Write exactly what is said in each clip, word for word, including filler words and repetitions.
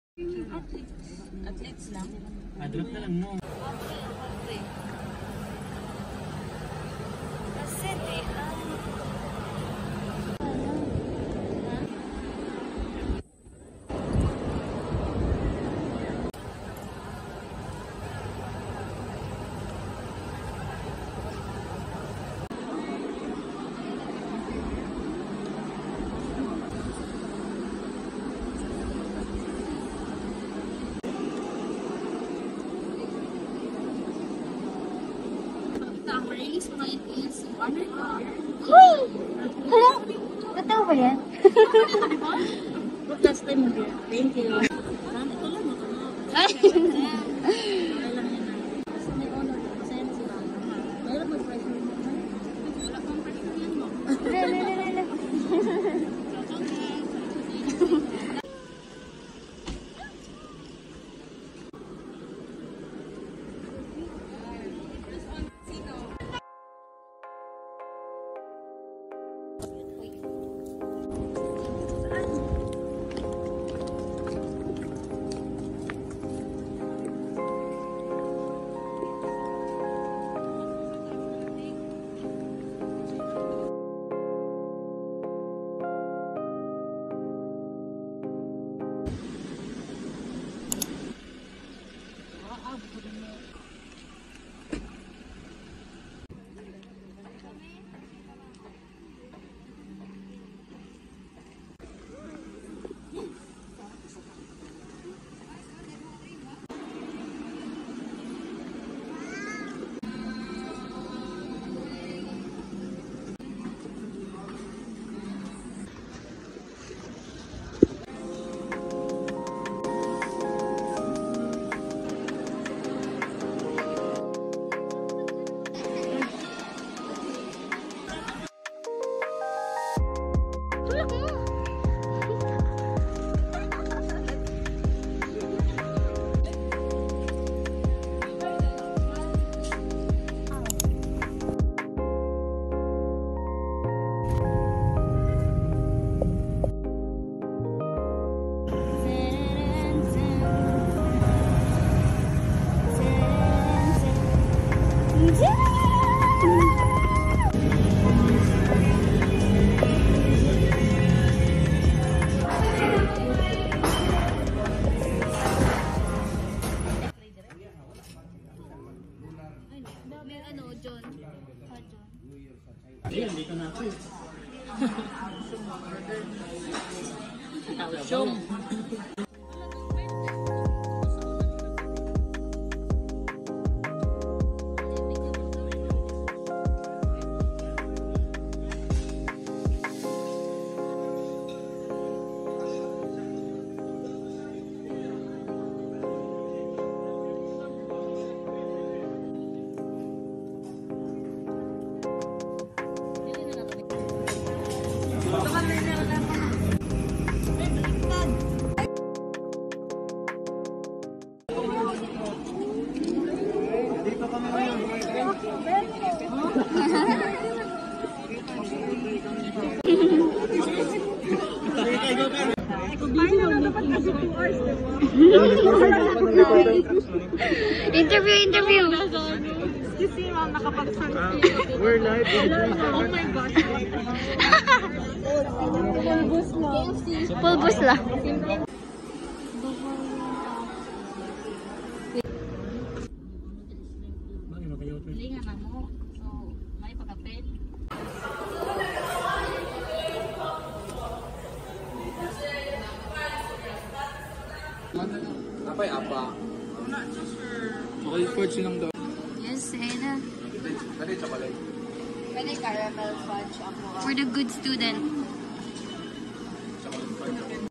Athletes. Athletes lang? Adult na lang mo. Okay, okay. Kasi di, ah... Hala! Totoo ba yan? Last time mo din. Thank you. Marami ko lang. Ay! Okay lang yan. Kasi may honor. Masaya na sila. Mayroon mag-pressure mo. Wala pang pressure yan mo. Lala, lala, lala. Ayan, dito na ako. Shom. Interview, interview. Kasi ma'am, nakapag-surf. We're live. Oh my gosh. Pulbos lang. Hilingan na mo. So, may pagkapit. Apay apa? Okay, fudge lang daw. Yes, Aina. Pwede chocolate. Pwede caramel fudge ako. For the good student. Chocolate fudge.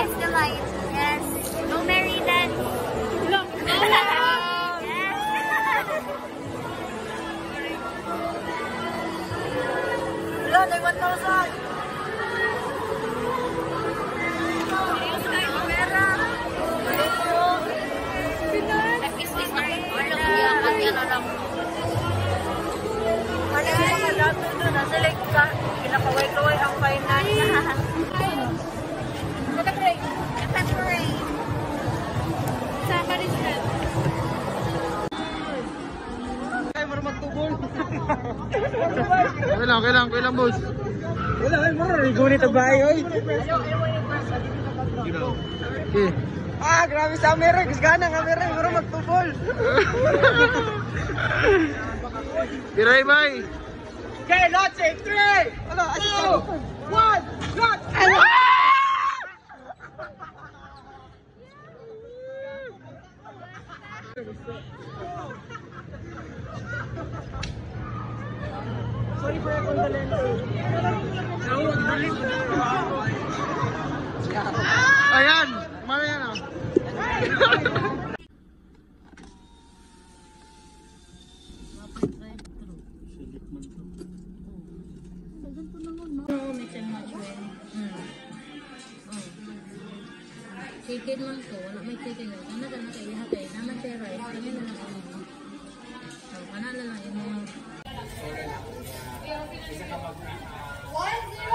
Yes, the light. Yes. No Mary dance. Look! Yes. Wala, na one thousand! Ano yung mga dato doon? Nasa like ka, pinakaway-kaway ang final na. Pepper-ray. Pepper-ray. Saka rin siya. Ay, marunong magtubol. Okay lang, okay lang, okay lang, boss. Wala, ay, marunong. Igunit ang bahay, oy. Okay. Ah, grabe sa camera. Gusto ka na, camera. Marunong magtubol. Tiray, bay. Okay, let's say three, two, one, not. Sorry for your condolence. Ayan, kumara yan ah. Chicken lang to, wala may chicken lang. Ano ka na kayo hati? Naman siya rice, kami na lang ang mga. So, kanala lang yung mga.